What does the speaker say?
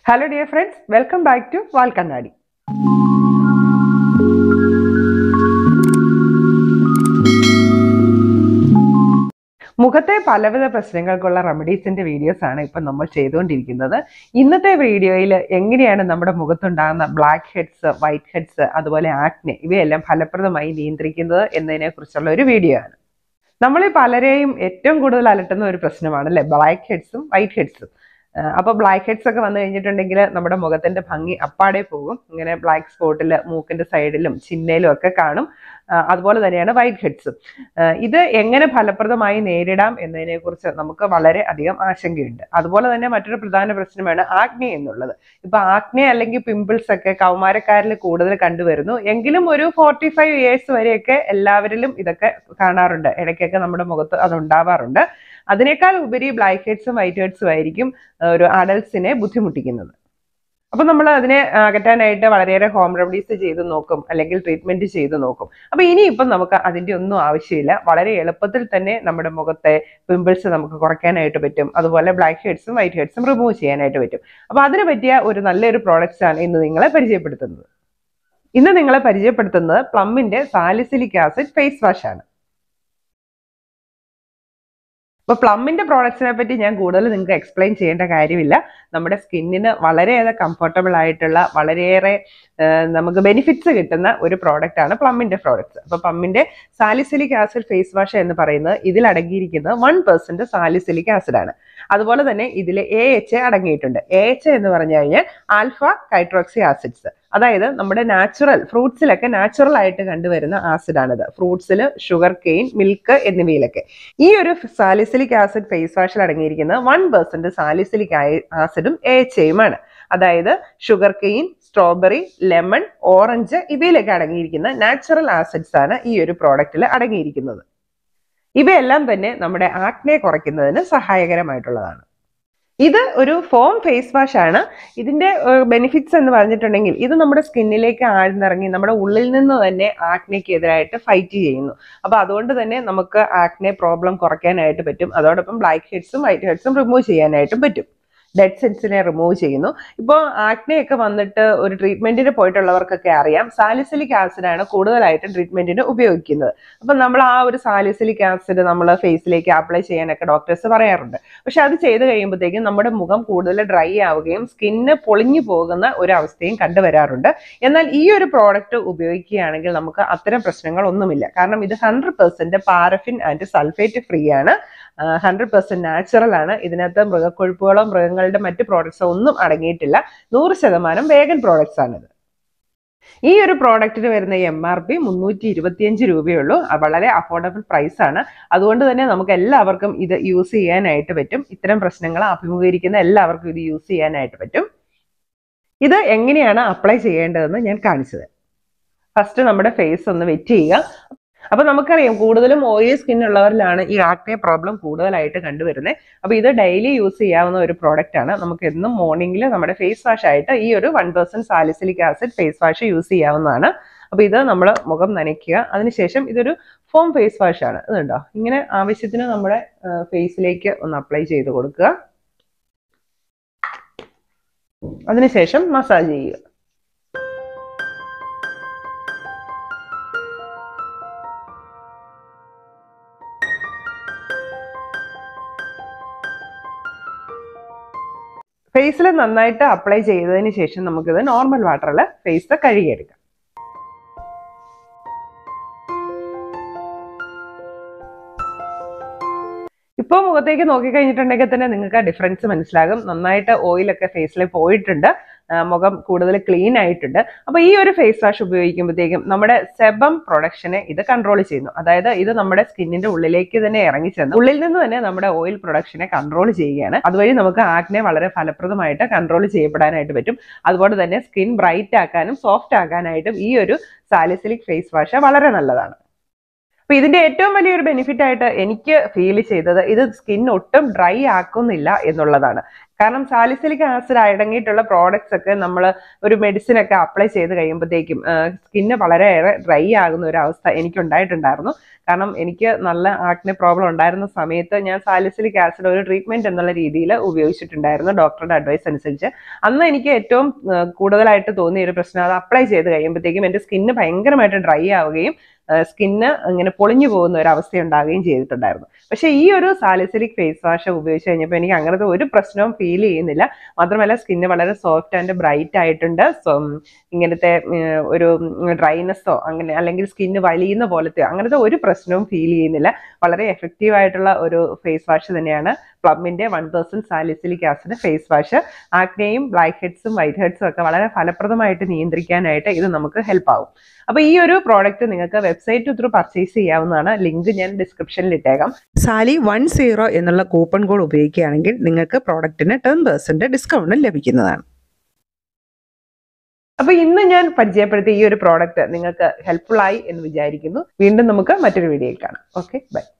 Hello dear friends, welcome back to Valkannadi. മുഖത്തെ പലവിധ പ്രശ്നങ്ങൾക്കുള്ള റെമഡീസിന്റെ വീഡിയോസ് ആണ് ഇപ്പോൾ നമ്മൾ ചെയ്തുകൊണ്ടിരിക്കുന്നത്. ഇന്നത്തെ വീഡിയോയിൽ എങ്ങനെയാണ് നമ്മുടെ മുഖത്തുണ്ടാകുന്ന ബ്ലാക്ക് ഹെഡ്സ്, വൈറ്റ് ഹെഡ്സ്, അതുപോലെ ആക്നെ ഇവയെല്ലാം ഫലപ്രദമായി നിയന്ത്രിക്കുന്നത് എന്നതിനെ കുറിച്ചുള്ള ഒരു വീഡിയോ ആണ്. നമ്മളീ പലരെയും ഏറ്റവും കൂടുതൽ അലട്ടുന്ന ഒരു പ്രശ്നമാണ് അല്ലേ ബ്ലാക്ക് ഹെഡ്സും വൈറ്റ് ഹെഡ്സും. അപ്പോൾ ബ്ലാക്ക് ഹെഡ്സ് ഒക്കെ വന്നു കഴിഞ്ഞിട്ടുണ്ടെങ്കിൽ നമ്മുടെ മുഖത്തിന്റെ ഭംഗി അപ്പാടെ പോകും. ഇങ്ങനെ ബ്ലാക്ക് സ്പോട്ടിൽ മൂക്കിന്റെ സൈഡിലും ചിന്നയിലും ഒക്കെ കാണും. അതുപോലെ തന്നെയാണ് വൈറ്റ് ഹെഡ്സും. ഇത് എങ്ങനെ ഫലപ്രദമായി നേരിടാം എന്നതിനെ കുറിച്ച് നമുക്ക് വളരെ അധികം ആശങ്കയുണ്ട്. അതുപോലെ തന്നെ മറ്റൊരു പ്രധാന പ്രശ്നമാണ് ആക്നെ എന്നുള്ളത്. ഇപ്പൊ ആക്നെ അല്ലെങ്കിൽ പിമ്പിൾസ് ഒക്കെ കൗമാരക്കാരിൽ കൂടുതൽ കണ്ടുവരുന്നു. എങ്കിലും ഒരു 45 ഇയേഴ്സ് വരെയൊക്കെ എല്ലാവരിലും ഇതൊക്കെ കാണാറുണ്ട്. ഇടയ്ക്കൊക്കെ നമ്മുടെ മുഖത്ത് അത് ഉണ്ടാവാറുണ്ട്. അതിനേക്കാൾ ഉപരി ബ്ലാക്ക് ഹെഡ്സും വൈറ്റ് ഹെഡ്സും ആയിരിക്കും ഒരു അഡൽട്സിനെ ബുദ്ധിമുട്ടിക്കുന്നത്. അപ്പൊ നമ്മൾ അതിനെ അകറ്റാനായിട്ട് വളരെയേറെ ഹോം റെമഡീസ് ചെയ്ത് നോക്കും, അല്ലെങ്കിൽ ട്രീറ്റ്മെന്റ് ചെയ്ത് നോക്കും. അപ്പൊ ഇനിയിപ്പം നമുക്ക് അതിന്റെ ഒന്നും ആവശ്യമില്ല. വളരെ എളുപ്പത്തിൽ തന്നെ നമ്മുടെ മുഖത്തെ പിമ്പിൾസ് നമുക്ക് കുറയ്ക്കാനായിട്ട് പറ്റും. അതുപോലെ ബ്ലാക്ക് ഹെഡ്സും വൈറ്റ് ഹെഡ്സും റിമൂവ് ചെയ്യാനായിട്ട് പറ്റും. അപ്പൊ അതിന് പറ്റിയ ഒരു നല്ലൊരു പ്രോഡക്റ്റ്സ് ആണ് ഇന്ന് നിങ്ങളെ പരിചയപ്പെടുത്തുന്നത്. ഇന്ന് നിങ്ങളെ പരിചയപ്പെടുത്തുന്നത് പ്ലമ്മിന്റെ സാലിസിലിക് ആസിഡ് ഫേസ് വാഷ് ആണ്. അപ്പൊ പ്ലമ്മിന്റെ പ്രോഡക്ട്സിനെ പറ്റി ഞാൻ കൂടുതൽ നിങ്ങൾക്ക് എക്സ്പ്ലെയിൻ ചെയ്യേണ്ട കാര്യമില്ല. നമ്മുടെ സ്കിന്നിന് വളരെയേറെ കംഫർട്ടബിൾ ആയിട്ടുള്ള, വളരെയേറെ നമുക്ക് ബെനിഫിറ്റ്സ് കിട്ടുന്ന ഒരു പ്രോഡക്റ്റ് ആണ് പ്ലമ്മിന്റെ പ്രോഡക്ട്സ്. അപ്പൊ പ്ലമ്മിന്റെ സാലിസിലിക് ആസിഡ് ഫേസ് വാഷ് എന്ന് പറയുന്നത് ഇതിൽ അടങ്ങിയിരിക്കുന്നത് 1% സാലിസിലിക് ആസിഡ് ആണ്. അതുപോലെ തന്നെ ഇതിൽ AHA അടങ്ങിയിട്ടുണ്ട്. AHA എന്ന് പറഞ്ഞു കഴിഞ്ഞാൽ ആൽഫ ഹൈഡ്രോക്സി ആസിഡ്സ്. അതായത് നമ്മുടെ നാച്ചുറൽ ഫ്രൂട്ട്സിലൊക്കെ നാച്ചുറൽ ആയിട്ട് കണ്ടുവരുന്ന ആസിഡാണിത്. ഫ്രൂട്ട്സിൽ ഷുഗർ കെയിൻ, മിൽക്ക് എന്നിവയിലൊക്കെ. ഈ ഒരു സാലിസിലിക് ആസിഡ് ഫേസ് വാഷിൽ അടങ്ങിയിരിക്കുന്നത് 1% സാലിസിലിക് ആസിഡും AHAയുമാണ്. അതായത് sugar cane, strawberry, lemon, orange ഇവയിലൊക്കെ അടങ്ങിയിരിക്കുന്ന നാച്ചുറൽ ആസിഡ്സ് ആണ് ഈ ഒരു പ്രോഡക്റ്റിൽ അടങ്ങിയിരിക്കുന്നത്. ഇവയെല്ലാം തന്നെ നമ്മുടെ ആക്നെ കുറയ്ക്കുന്നതിന് സഹായകരമായിട്ടുള്ളതാണ്. ഇത് ഒരു ഫോം ഫേസ് വാഷ് ആണ്. ഇതിന്റെ ബെനിഫിറ്റ്സ് എന്ന് പറഞ്ഞിട്ടുണ്ടെങ്കിൽ ഇത് നമ്മുടെ സ്കിന്നിലേക്ക് ആഴ്ന്നിറങ്ങി നമ്മുടെ ഉള്ളിൽ നിന്ന് തന്നെ ആക്നെക്ക് എതിരായിട്ട് ഫൈറ്റ് ചെയ്യുന്നു. അപ്പൊ അതുകൊണ്ട് തന്നെ നമുക്ക് ആക്നെ പ്രോബ്ലം കുറയ്ക്കാനായിട്ട് പറ്റും. അതോടൊപ്പം ബ്ലാക്ക് ഹെഡ്സും വൈറ്റ് ഹെഡ്സും റിമൂവ് ചെയ്യാനായിട്ടും പറ്റും. ഡെഡ് സെൽസിനെ റിമൂവ് ചെയ്യുന്നു. ഇപ്പോൾ ആക്നെയൊക്കെ വന്നിട്ട് ഒരു ട്രീറ്റ്മെന്റിന് പോയിട്ടുള്ളവർക്കൊക്കെ അറിയാം, സാലിസിലിക് ആസിഡ് ആണ് കൂടുതലായിട്ടും ട്രീറ്റ്മെന്റിന് ഉപയോഗിക്കുന്നത്. അപ്പൊ നമ്മൾ ആ ഒരു സാലിസിലിക് ആസിഡ് നമ്മൾ ഫേസിലേക്ക് അപ്ലൈ ചെയ്യാനൊക്കെ ഡോക്ടേഴ്സ് പറയാറുണ്ട്. പക്ഷെ അത് ചെയ്ത് കഴിയുമ്പോഴത്തേക്കും നമ്മുടെ മുഖം കൂടുതൽ ഡ്രൈ ആവുകയും സ്കിന്ന് പൊളിഞ്ഞു പോകുന്ന ഒരു അവസ്ഥയും കണ്ടുവരാറുണ്ട്. എന്നാൽ ഈ ഒരു പ്രോഡക്റ്റ് ഉപയോഗിക്കുകയാണെങ്കിൽ നമുക്ക് അത്തരം പ്രശ്നങ്ങളൊന്നുമില്ല. കാരണം ഇത് 100% പാരഫിൻ ആൻഡ് സൾഫേറ്റ് ഫ്രീ ആണ്. 100% നാച്ചുറൽ ആണ്. ഇതിനകത്ത് മൃഗക്കൊഴുപ്പുകളോ മൃഗങ്ങളുടെ മറ്റ് പ്രോഡക്ട്സോ ഒന്നും അടങ്ങിയിട്ടില്ല. 100% വേഗൻ പ്രോഡക്ട്സ് ആണിത്. ഈ ഒരു പ്രോഡക്റ്റിന് വരുന്ന MRP 325 രൂപയുള്ളൂ. വളരെ അഫോർഡബിൾ പ്രൈസ് ആണ്. അതുകൊണ്ട് തന്നെ നമുക്ക് എല്ലാവർക്കും ഇത് യൂസ് ചെയ്യാനായിട്ട് പറ്റും. ഇത്തരം പ്രശ്നങ്ങൾ അഭിമുഖീകരിക്കുന്ന എല്ലാവർക്കും ഇത് യൂസ് ചെയ്യാനായിട്ട് പറ്റും. ഇത് എങ്ങനെയാണ് അപ്ലൈ ചെയ്യേണ്ടതെന്ന് ഞാൻ കാണിച്ചത്. ഫസ്റ്റ് നമ്മുടെ ഫേസ് ഒന്ന് വെറ്റ് ചെയ്യുക. അപ്പൊ നമുക്കറിയാം കൂടുതലും ഓയിലി സ്കിൻ ഉള്ളവരിലാണ് ഈ ആക്നെ പ്രോബ്ലം കൂടുതലായിട്ട് കണ്ടുവരുന്നത്. അപ്പൊ ഇത് ഡെയിലി യൂസ് ചെയ്യാവുന്ന ഒരു പ്രോഡക്റ്റ് ആണ്. നമുക്ക് എന്നും മോർണിംഗിൽ നമ്മുടെ ഫേസ് വാഷ് ആയിട്ട് ഈ ഒരു 1% salicylic acid face wash use ചെയ്യാവുന്നതാണ്. അപ്പൊ ഇത് നമ്മൾ മുഖം നനയ്ക്കുക. അതിനുശേഷം ഇതൊരു ഫോം ഫേസ് വാഷ് ആണ്. ഇതുണ്ടോ, ഇങ്ങനെ ആവശ്യത്തിന് നമ്മുടെ ഫേസിലേക്ക് ഒന്ന് അപ്ലൈ ചെയ്ത് കൊടുക്കുക. അതിനുശേഷം മസാജ് ചെയ്യുക. ഫേസിൽ നന്നായിട്ട് അപ്ലൈ ചെയ്തതിന് ശേഷം നമുക്കിത് നോർമൽ വാട്ടറിൽ ഫേസ് കഴുകിയെടുക്കാം. ഇപ്പോൾ മുഖത്തേക്ക് നോക്കിക്കഴിഞ്ഞിട്ടുണ്ടെങ്കിൽ തന്നെ നിങ്ങൾക്ക് ആ ഡിഫറൻസ് മനസ്സിലാകും. നന്നായിട്ട് ഓയിലൊക്കെ ഫേസിൽ പോയിട്ടുണ്ട്, മുഖം കൂടുതൽ ക്ലീൻ ആയിട്ടുണ്ട്. അപ്പൊ ഈ ഒരു ഫേസ് വാഷ് ഉപയോഗിക്കുമ്പോഴത്തേക്കും നമ്മുടെ സെബം പ്രൊഡക്ഷനെ ഇത് കൺട്രോൾ ചെയ്യുന്നു. അതായത് ഇത് നമ്മുടെ സ്കിന്നിന്റെ ഉള്ളിലേക്ക് തന്നെ ഇറങ്ങിച്ചെന്ന് ഉള്ളിൽ നിന്ന് തന്നെ നമ്മുടെ ഓയിൽ പ്രൊഡക്ഷനെ കൺട്രോൾ ചെയ്യുകയാണ്. അതുവഴി നമുക്ക് ആക്നെ വളരെ ഫലപ്രദമായിട്ട് കൺട്രോൾ ചെയ്യപ്പെടാനായിട്ട് പറ്റും. അതുപോലെ തന്നെ സ്കിൻ ബ്രൈറ്റ് ആക്കാനും സോഫ്റ്റ് ആക്കാനായിട്ടും ഈ ഒരു സാലിസിലിക് ഫേസ് വാഷ് വളരെ നല്ലതാണ്. അപ്പൊ ഇതിന്റെ ഏറ്റവും വലിയൊരു ബെനിഫിറ്റ് ആയിട്ട് എനിക്ക് ഫീൽ ചെയ്തത് ഇത് സ്കിൻ ഒട്ടും ഡ്രൈ ആക്കുന്നില്ല എന്നുള്ളതാണ്. കാരണം സാലിസിലിക് ആസിഡ് അടങ്ങിയിട്ടുള്ള പ്രോഡക്ട്സ് ഒക്കെ നമ്മൾ ഒരു മെഡിസിൻ ഒക്കെ അപ്ലൈ ചെയ്ത് കഴിയുമ്പോഴത്തേക്കും സ്കിന്ന് വളരെയേറെ ഡ്രൈ ആകുന്ന ഒരു അവസ്ഥ എനിക്ക് ഉണ്ടായിട്ടുണ്ടായിരുന്നു. കാരണം എനിക്ക് നല്ല ആക്നെ പ്രോബ്ലം ഉണ്ടായിരുന്ന സമയത്ത് ഞാൻ സാലിസിലിക് ആസിഡ് ഒരു ട്രീറ്റ്മെന്റ് എന്നുള്ള രീതിയിൽ ഉപയോഗിച്ചിട്ടുണ്ടായിരുന്നു ഡോക്ടറുടെ അഡ്വൈസ് അനുസരിച്ച്. അന്ന് എനിക്ക് ഏറ്റവും കൂടുതലായിട്ട് തോന്നിയ ഒരു പ്രശ്നം, അത് അപ്ലൈ ചെയ്ത് കഴിയുമ്പോഴത്തേക്കും എൻ്റെ സ്കിന്ന് ഭയങ്കരമായിട്ട് ഡ്രൈ ആവുകയും സ്കിന്ന് ഇങ്ങനെ പൊളിഞ്ഞു പോകുന്ന ഒരു അവസ്ഥ ഉണ്ടാവുകയും ചെയ്തിട്ടുണ്ടായിരുന്നു. പക്ഷേ ഈ ഒരു സാലിസിലിക് ഫേസ് വാഷ് ഉപയോഗിച്ച് കഴിഞ്ഞപ്പോൾ എനിക്ക് അങ്ങനത്തെ ഒരു പ്രശ്നവും ഫീൽ ചെയ്യുന്നില്ല. മാത്രമല്ല സ്കിന്ന് വളരെ സോഫ്റ്റ് ആൻഡ് ബ്രൈറ്റ് ആയിട്ടുണ്ട്. ഇങ്ങനത്തെ ഒരു ഡ്രൈനെസ്സോ അങ്ങനെ അല്ലെങ്കിൽ സ്കിന്ന് വലിയുന്ന പോലത്തെ അങ്ങനത്തെ ഒരു പ്രശ്നവും ഫീൽ ചെയ്യുന്നില്ല. വളരെ എഫക്റ്റീവ് ആയിട്ടുള്ള ഒരു ഫേസ് വാഷ് തന്നെയാണ് പ്ലമ്മിന്റെ 1% സാലിസിലിക് ആസിഡ് ഫേസ് വാഷ്. ആക്നെയും ബ്ലാക്ക് ഹെഡ്സും വൈറ്റ് ഹെഡ്സും ഒക്കെ വളരെ ഫലപ്രദമായിട്ട് നിയന്ത്രിക്കാനായിട്ട് ഇത് നമുക്ക് ഹെൽപ്പ് ആവും. അപ്പോൾ ഈ ഒരു പ്രോഡക്റ്റ് നിങ്ങൾക്ക് വെബ്സൈറ്റ് ത്രൂ പർച്ചേസ് ചെയ്യാവുന്നതാണ്. ലിങ്ക് ഞാൻ ഡിസ്ക്രിപ്ഷനിൽ ഇട്ടേക്കാം. SALI10 എന്നുള്ള കൂപ്പൺ കോഡ് ഉപയോഗിക്കുകയാണെങ്കിൽ നിങ്ങൾക്ക് പ്രോഡക്റ്റിന് 10% ഡിസ്കൗണ്ട് ലഭിക്കുന്നതാണ്. അപ്പോൾ ഇന്ന് ഞാൻ പരിചയപ്പെടുത്തിയ ഈ ഒരു പ്രോഡക്റ്റ് നിങ്ങൾക്ക് ഹെൽപ്ഫുൾ ആയി എന്ന് വിചാരിക്കുന്നു. വീണ്ടും നമുക്ക് മറ്റൊരു വീഡിയോയിൽ കാണാം. Okay, by.